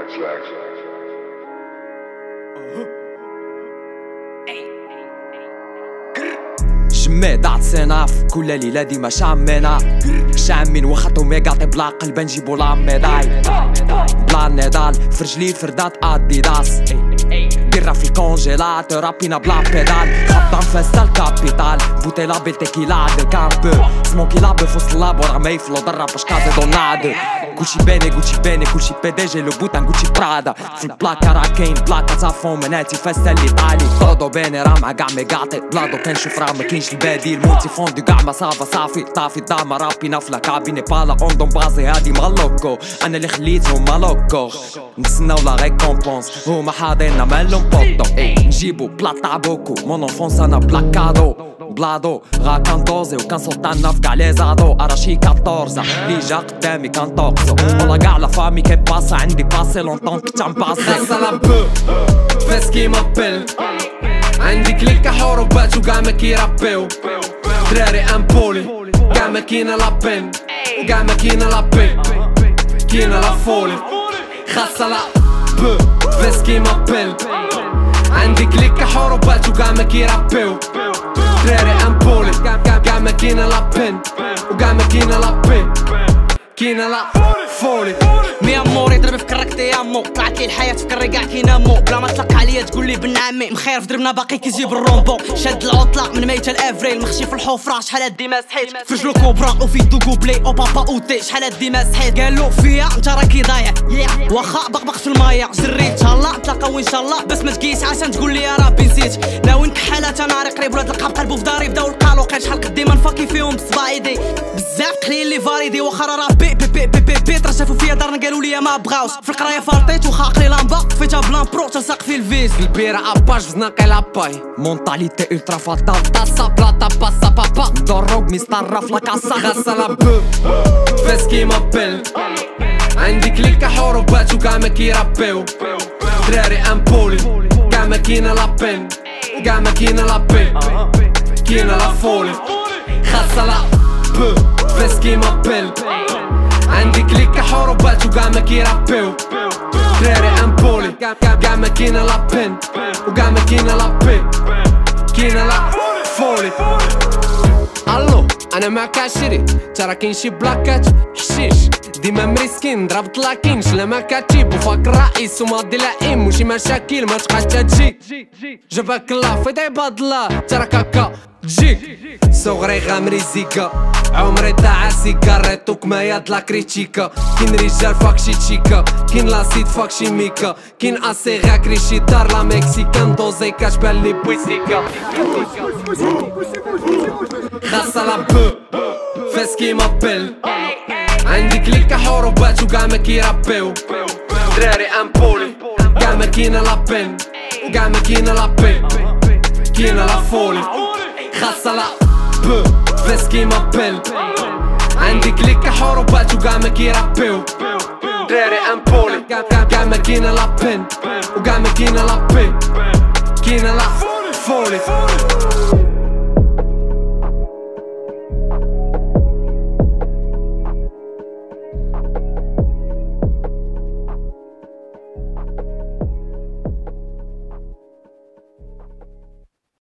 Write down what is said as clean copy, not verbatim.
جماد عطسينا في كل ليلة ديما شامينا شامين وخطو ميقاطي بلا قلب نجيبو لا ميداي بلا نضال في رجلي فردات اديداس بيرا في الكونجيلاتور رابينا بلا بيدال خبطة نفاسة الكابيتال بوتيلا بالتيكيلا عاد الكامبو سموكي لابو في وسط اللاب وراه ما يفلو ضرب باش كازي دونادو كلشي باني كلشي بي دي جي لو بوتان كلشي برادا في البلاكا راه كاين بلاكا تافون مناتي فاستا اللي طالي طودو باني راه مع كاع ميقاطي بلادو كنشوف راه مكاينش البديل موتي فوندو كاع ما صافي طافي الداما رابينا في لاكابيني بالا اوندون بازي هادي مالوكو انا اللي خليتهم مالوكو نتسناو لا ريكومبونس هما حاضينا مالهم بوطو نجيبو بلا تاع بوكو مون انفونس انا بلا كادو بلادو غا كان دوزي وكان سلطان في كاع لي زادو اراشي 14 لي جا قدامي كان توكسو والله كاع لا فامي كي باسا عندي باسي لونطون كنت عم باسي خاصة لا بو فاس كي مابيل عندي كليكا حروبات وكاع ما كيرابيو دراري امبولي كاع ما كينا لا بين وكاع ما كينا لا بي كينا لا فولي خاصة لا بو فاس كي مابيل عندي كليكا حروبات وكاع ما كيرابيو دراري امبولي كاع ما كينا لا بين وكاع ما كينا لا بي كينا لا فولي مي اموري ضرب في كركتي يا مو طلعت لي الحياه في كري كاع كينامو بلا ما تلقى عليا تقول لي بن عمي مخير في دربنا باقي كيجيب الرومبو شاد العطله من ميته لافريل مخشي في الحفره شحال هادي ما سحيت في رجلو كوبرا وفي دو كوبلي او بابا اوتي شحال هادي ما سحيت قالو فيا انت راكي ضايع واخا بقبق في المايا جريت ان شاء الله نتلاقاو ان شاء الله بس ما تجيش عشان تقول لي يا ربي نسيت ناوي نكحالات انا ناري قريب ولاد القاب قلبو في داري بداو القالو قال شحال قديما نفاكي فيهم بصبايدي بزاف قليل لي فاريدي واخا راه بي بي بي بي بي ترا شافو فيا دارنا قالوا لي ما بغاوش في القرايه فالطيت وخاقلي لامبا فيتها بلان برو تلصق في الفيز البيرة اباج فزناقي لاباي مونتاليتي الترا فاتال طاسا بلاطا باسا بابا دروب مستر راف لا كاسا خاصة لا بو فاس كي مابيل عندي كليكا حروبات وكاع ما كيرابيو دراري امبولي كاع ما كينا لا بين وكاع ما كينا لا بي كينا لا فولي خاصة لا بو فاس كي مابيل عندي كليكا حروبات وكاع ما كيرابيو دراري امبولي كاع ما كينا لا بين وكاع ما كينا لا بي كينا لا فولي الو انا معك عشري ترى كاين شي بلاكات حشيش ديما مريسكين ضربت لاكينش لا ما كاتيب وفاك الرئيس وماضي لائم وشي مشاكل ما تبقاش تجي جابك الله في عباد الله ترى كاكا تجي صغري غامري زيكا عمري تاع سيكاريت وكمايا د لا كريتيكا كاين رجال فاكشي تشيكا كاين لاسيد فاكشي ميكا كاين اسي غاكري شي دار لا مكسيكان دوزي كتبان لي بويسيكا خاصة لا بو فاس كي مابيل عندي كليكا حروبات وكاع ما كيرابيو دراري امبولي كاع ما كينا لا بين وكاع ما كينا لا بي كينا لا فولي خاصة لا بو فاس كي مابيل عندي كليكا حروبات وكاع ما كيرابيو دراري امبولي كاع ما كينا لا بين وكاع ما كينا لا بي كينا لا فولي